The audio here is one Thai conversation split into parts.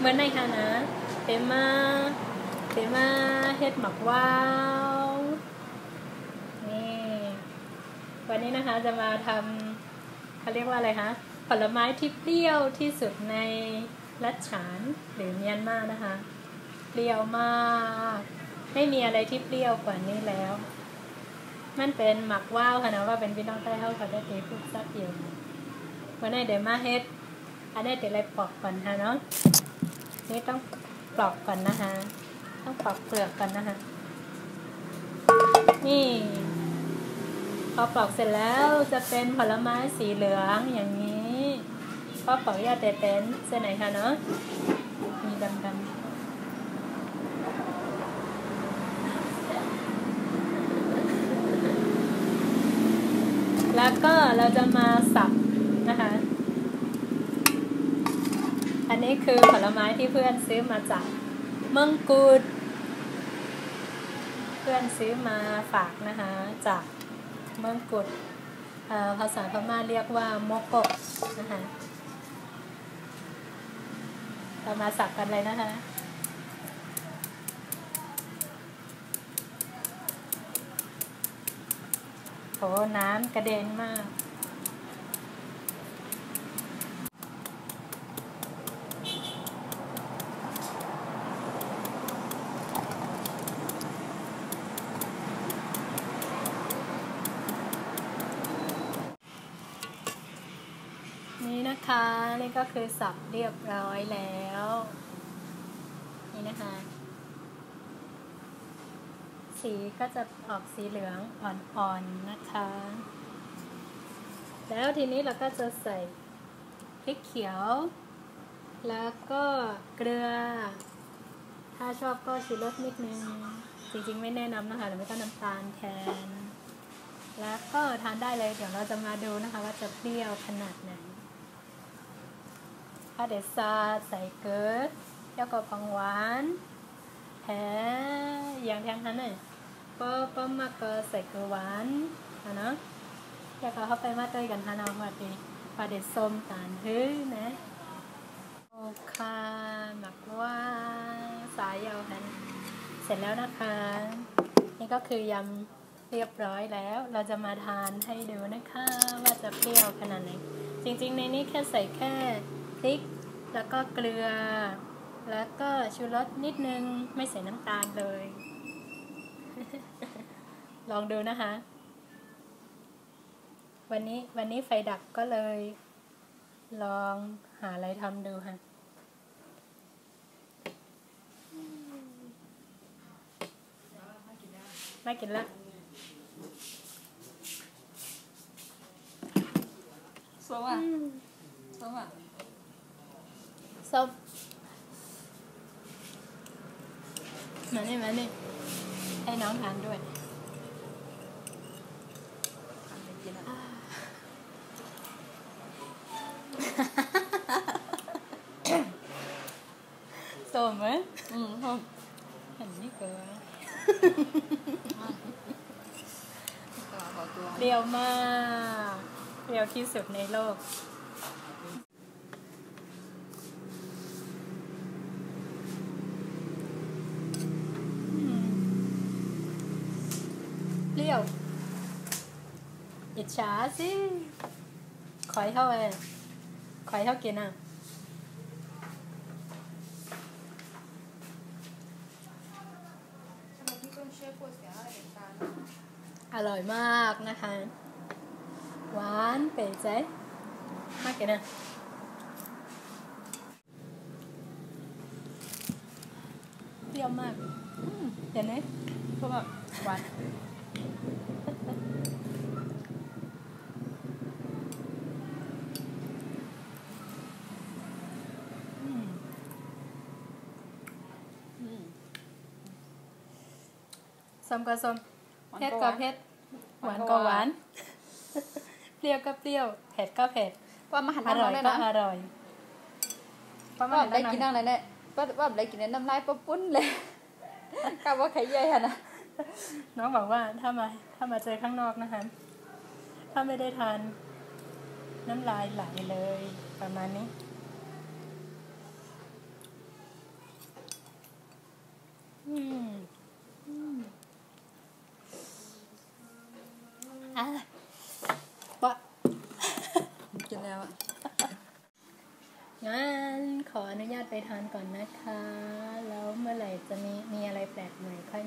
มื่อในค่ะนะเปมาเฮ็ดหมักว้าวนี่วันนี้นะคะจะมาทำเขาเรียกว่าอะไรคะผลไม้ที่เปรี้ยวที่สุดในรัชฉานหรือเมียนมานะคะเปรี้ยวมากไม่มีอะไรที่เปรี้ยวกว่านี้แล้วมันเป็นหมักว้าวค่ะนะว่าเป็นพี่น้องใต้เฮาเขาได้ตีพูดซักอยู่วันนี้เดี๋ยวมาเฮ็ดอันนี้เดี๋ยวอะไรปอกก่อนค่ะเนาะนี่ต้องปอกก่อนนะคะต้องปอกเปลือกก่อนนะคะนี่พอปอกเสร็จแล้วจะเป็นผลไม้สีเหลืองอย่างนี้พอปอกยาเต้นเส้นไหนคะเนาะมีดำแล้วก็เราจะมาสับนะคะอันนี้คือผลไม้ที่เพื่อนซื้อมาจากเมืองกูดเพื่อนซื้อมาฝากนะคะจากเมืองกุดภาษาพม่าเรียกว่าโมโกะนะคะเรามาสับกันเลยนะคะโหน้ำกระเด็นมากนี่นะคะนี่ก็คือสับเรียบร้อยแล้วนี่นะคะสีก็จะออกสีเหลืองอ่อนๆนะคะแล้วทีนี้เราก็จะใส่พริกเขียวแล้วก็เกลือถ้าชอบก็ชูรสนิดนึงจริงๆไม่แนะนำนะคะหรือไม่ก็น้ำตาลแทนแล้วก็ทานได้เลยเดี๋ยวเราจะมาดูนะคะว่าจะเปรี้ยวขนาดไหนถ้าเดซาใส่เกลือแล้วก็ผักหวานอย่างแทงนั้นน่ะป้อมากก็ใส่เกลือหวานนะแล้วก็เข้าไปมาด้วยกันทานเอาพอดีพอเดส้มตาลพื้นนะโอเคหมักว่าสายยาวหันเสร็จแล้วนะคะนี่ก็คือยำเรียบร้อยแล้วเราจะมาทานให้ดูนะคะว่าจะเปรี้ยวขนาดไหนจริงๆในนี้แค่ใส่แค่พริกแล้วก็เกลือแล้วก็ชูรสนิดนึงไม่ใส่น้ำตาลเลย ลองดูนะคะวันนี้ไฟดับก็เลยลองหาอะไรทำดูค่ะไม่กินละส้มอ่ะส้มอ่ะส้มมานี่ให้น้องทานด้วยส้มไหมส้มเห็นนี่เกินเปรี้ยวมากเปรี้ยวที่สุดในโลกเปรี้ยวอิจฉาสิขอยเท่ากินอ่ะอร่อยมากนะคะหวานเป๋ใจมากกินอ่ะเปรี้ยวมากเห็นไหมเพราะแบบหวานส้มก็ส้มเผ็ดก็เผ็ดหวานก็หวานเปรี้ยวก็เปรี้ยวเผ็ดก็เผ็ดว่ามาหันอร่อยก็อร่อยว่าได้กินอะไรเนี่ยว่าได้กินน้ำลายปุ้นเลยกะว่าใครใหญ่ฮะนะน้องบอกว่าถ้ามาเจอข้างนอกนะคะถ้าไม่ได้ทานน้ำลายไหลเลยประมาณนี้ปะกินแล้วอ่ะงั้นขออนุญาตไปทานก่อนนะคะแล้วเมื่อไหร่จะมีอะไรแปลกใหม่ค่อย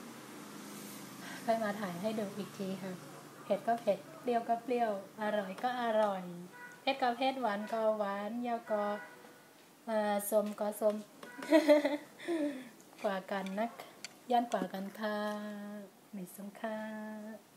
มาถ่ายให้ดูอีกทีค่ะเผ็ดก็เผ็ดเปรี้ยวก็เปรี้ยวอร่อยก็อร่อยเผ็ดก็เผ็ดหวานก็หวานยาวก็ส้มก็ส้ม กว่ากันนะย่านกว่ากันค่ะไม่สงค่ะ